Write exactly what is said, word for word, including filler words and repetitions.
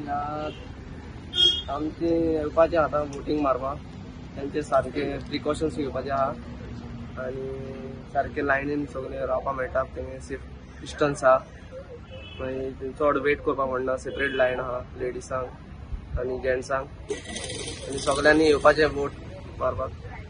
आमचे येवपाचे आतां वोटींग मारपाक तेंचे सारके प्रिकॉशन्स घेवपाचे आहा आनी सारके लायनीन सगळे रावपाक मेळटा. तेंगे सेफ डिस्टन्स आहा, मागीर चड वेट करपाक पडना. सेपरेट लायन आहा लेडिसांक आनी जेंट्सांक, आनी सगळ्यांनी येवपाचें वोट मारपाक.